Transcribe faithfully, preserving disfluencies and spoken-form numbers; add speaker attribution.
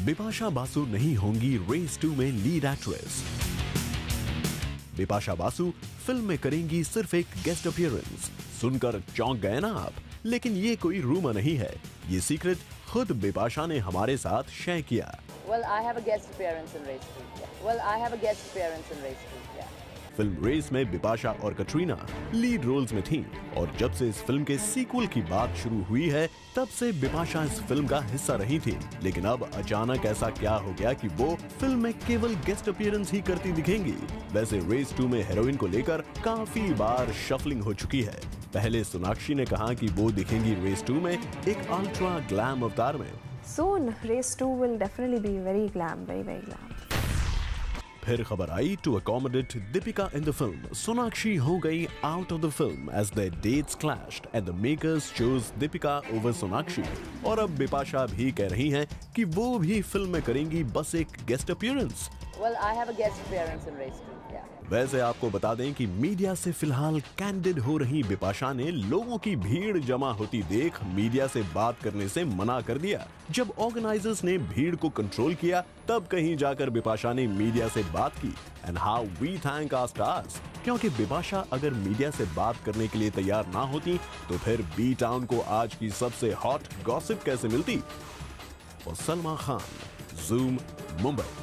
Speaker 1: बिपाशा बासु नहीं होंगी race two में lead actress. Bipasha Basu film में करेंगी सिर्फ एक गेस्ट अपीयरेंस। सुनकर चौंक गए ना आप? लेकिन ये कोई रूमर नहीं है, ये सीक्रेट खुद बिपाशा ने हमारे साथ शेयर किया।
Speaker 2: Well, I have a guest appearance in Race two. Yeah. Well, I have a guest appearance in Race two. Yeah.
Speaker 1: Film race में बिपाशा और कटरीना लीड रोल्स में थीं और जब से इस फिल्म के सीक्वल की बात शुरू हुई है तब से बिपाशा इस फिल्म का हिस्सा रही थी। लेकिन अब अचानक ऐसा क्या हो गया कि वो फिल्म में केवल गेस्ट अपीयरेंस ही करती दिखेंगी। वैसे रेस टू में हीरोइन को लेकर काफी बार शफलिंग हो चुकी है। पहले सोनाक्षी ने कहा कि वो दिखेंगी रेस टू में एक अल्ट्रा ग्लैम अवतार में।
Speaker 3: Soon, Race two will definitely be very glam, very very glam.
Speaker 1: फिर खबर आई to accommodate Deepika in the film, Sonakshi हो गई out of the film as the dates clashed and the makers chose Deepika over Sonakshi. और अब बिपाशा भी कह रही हैं कि वो भी फिल्म में करेंगी बस एक guest appearance.
Speaker 2: Well, I have a guest appearance in Race two. Yeah.
Speaker 1: वैसे आपको बता दें कि मीडिया से फिलहाल कैंडिड हो रही बिपाशा ने लोगों की भीड़ जमा होती देख मीडिया से बात करने से मना कर दिया। जब ऑर्गेनाइजर्स ने भीड़ को कंट्रोल किया तब कहीं जाकर बिपाशा ने मीडिया से बात की। And how we thank our stars, क्योंकि बिपाशा अगर मीडिया से बात करने के लिए तैयार ना होती तो फिर बी टाउन को आज की सबसे हॉट गॉसिप कैसे मिलती। और सलमा खान, ज़ूम, मुंबई।